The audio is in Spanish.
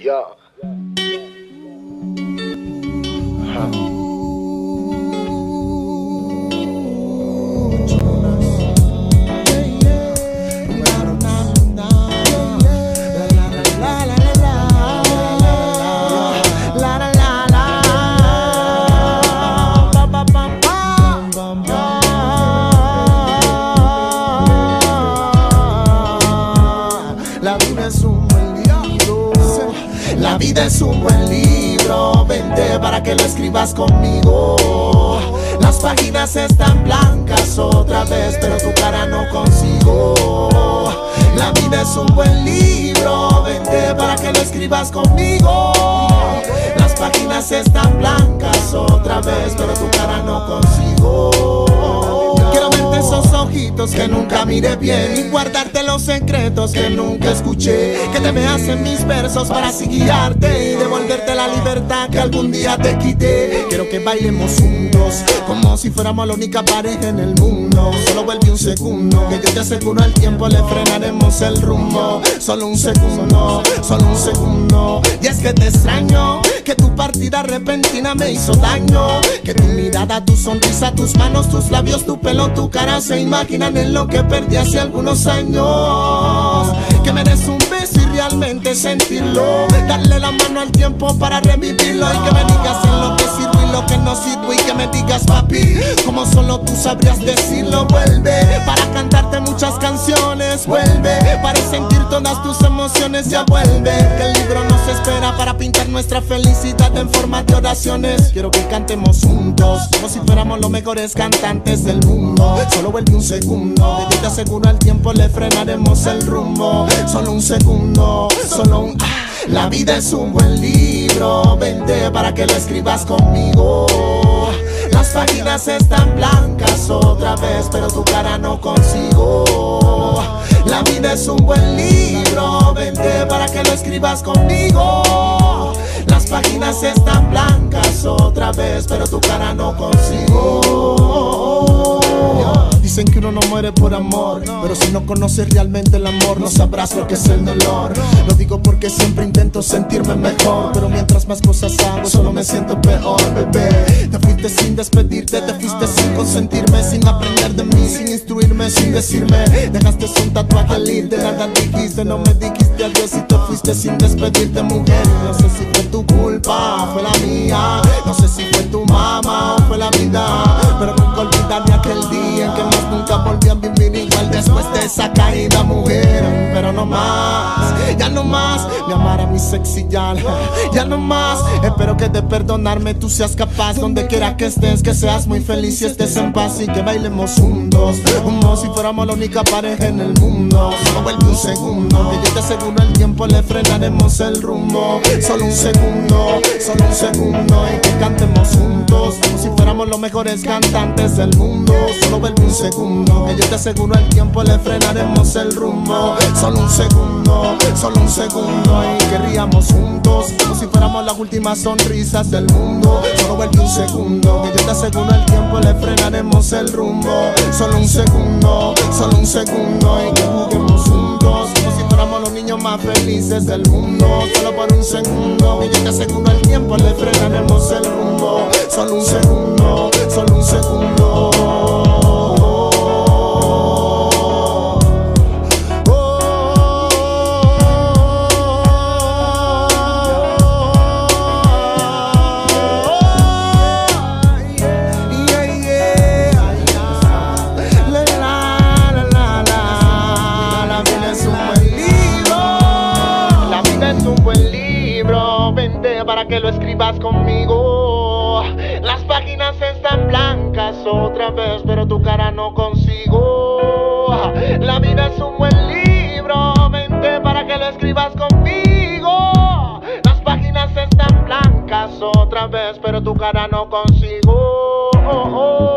Yo. La vida es un buen libro. La vida es un buen libro. Vente para que lo escribas conmigo. Las páginas están blancas otra vez, pero tu cara no consigo. La vida es un buen libro. Vente para que lo escribas conmigo. Las páginas están blancas otra vez, pero tu cara no consigo. Quiero verte esos ojitos que nunca miré bien y guardarte los secretos que nunca escuché. Que te veas en mis versos para así guiarte y devolverte la libertad que algún día te quité. Quiero que bailemos juntos como si fuéramos la única pareja en el mundo. Solo vuelve un segundo, que yo te aseguro al tiempo le frenaremos el rumbo. Solo un segundo, solo un segundo. Y es que te extraño, que tu partida repentina me hizo daño. Que tu mirada, tu sonrisa, tus manos, tus labios, tu pelo, tu cara se imaginan en lo que perdí hace algunos años. Que me des un beso y realmente sentirlo. Darle la mano al tiempo para revivirlo. Y que me digas en lo que sirvo y lo que no sirvo. Y que me digas, papi, como solo tú sabrías decirlo. Vuelve para cantarte muchas canciones. Vuelve para sentir todas tus emociones. Ya vuelve, que el libro nos espera para pintar nuestra felicidad en forma de oraciones. Quiero que cantemos juntos como si fuéramos los mejores cantantes del mundo. Solo vuelve un segundo, que yo te aseguro al tiempo le frenaremos el rumbo. Solo un segundo, solo un... La vida es un buen libro. Vente para que lo escribas conmigo. Las páginas están blancas otra vez, pero tu cara no consigo. La vida es un buen libro. Vente para que lo escribas conmigo. Las páginas están blancas otra vez, pero tu cara no consigo. Dicen que uno no muere por amor, pero si no conoces realmente el amor, no sabrás lo que es el dolor. Lo digo porque siempre intento sentirme mejor, pero mientras más cosas hago, solo me siento peor, bebé. Te fuiste sin despedirte, te fuiste sin consentirme, sin aprender de mí, sin instruirme, sin decirme. Dejaste un tatuaje al de nada dijiste, no me dijiste adiós y te fuiste sin despedirte, mujer. No sé si fue tu culpa, fue la mía. No sé si fue tu mamá o fue la vida, pero nunca olvidaré aquel día en que más nunca volví a vivir igual después de esa caída, mujer. Pero no más, ya no más me amara mi sexy ya no más. Espero que de perdonarme tú seas capaz. Donde quiera que estés, que seas muy feliz y estés en paz. Y que bailemos juntos como si fuéramos la única pareja en el mundo. Solo vuelve un segundo, que yo te aseguro el tiempo le frenaremos el rumbo. Solo un segundo, solo un segundo. Y que cantemos juntos como si fuéramos los mejores cantantes del mundo. Solo vuelve un segundo, que yo te aseguro el tiempo le frenaremos el rumbo. Solo un segundo, solo un segundo. Y queríamos juntos como si fuéramos las últimas sonrisas del mundo. Solo vuelve un segundo, que yo te aseguro el tiempo le frenaremos el rumbo. Solo un segundo, solo un segundo. Y que juguemos juntos como si fuéramos los niños más felices del mundo. Solo por un segundo, que yo te aseguro el tiempo le frenaremos el rumbo. Solo un segundo, solo un segundo. Para que lo escribas conmigo. Las páginas están blancas otra vez, pero tu cara no consigo. La vida es un buen libro. Vente para que lo escribas conmigo. Las páginas están blancas otra vez, pero tu cara no consigo.